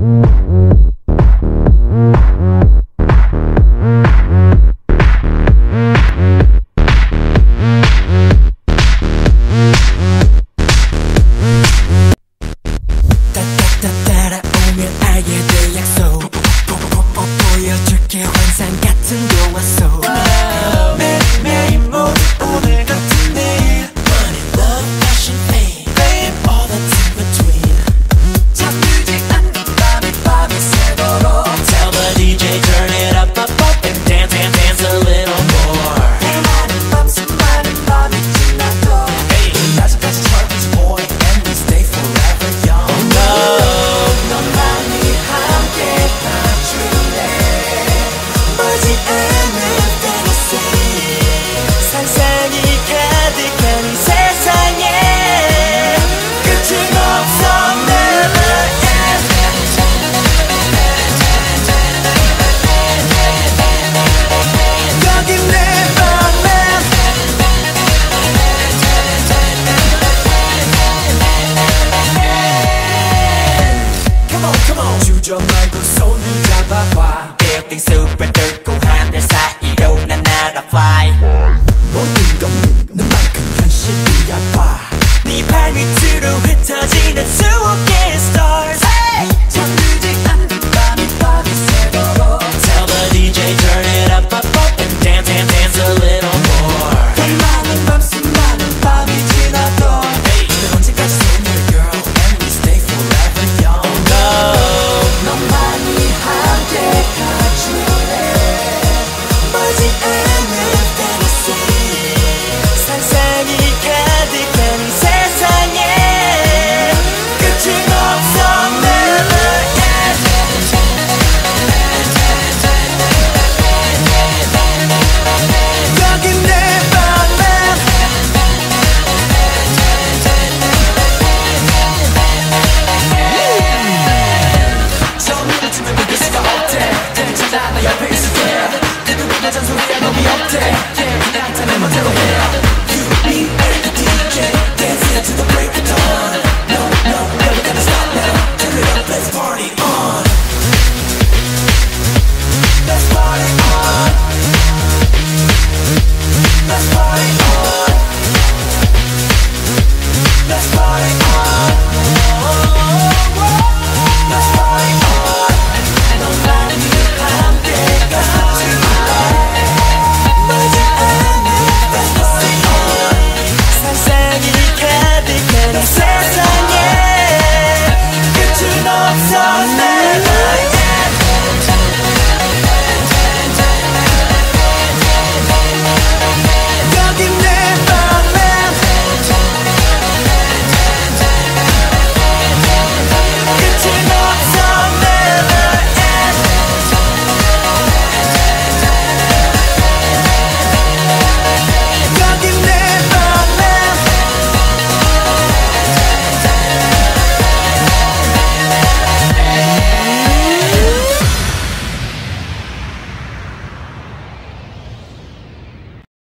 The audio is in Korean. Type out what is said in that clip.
따라오면 알게 될 약속 보여줄게 환상 같은 영화 속 매일매일 모두 오늘 같은 내일 Money, love, passion, fame Fame, all that's in between 잠들지 않는 밤이 새도록 Tell the DJ turn it up, up, up And dance, dance, dance a little more 많은 밤 수많은 밤이 지나도 Hey, 아직까지 철vis boy And we stay forever young Oh no 너만이 함께 봐줄래 멀지 않을 fantasy 상상이 가득한 이 세상에 끝은 없어 never end 여긴 내 맘에 Come on, come on 주저 말고 손을 잡아봐 Building super 뚫고 하늘 사이로 난 날아 fly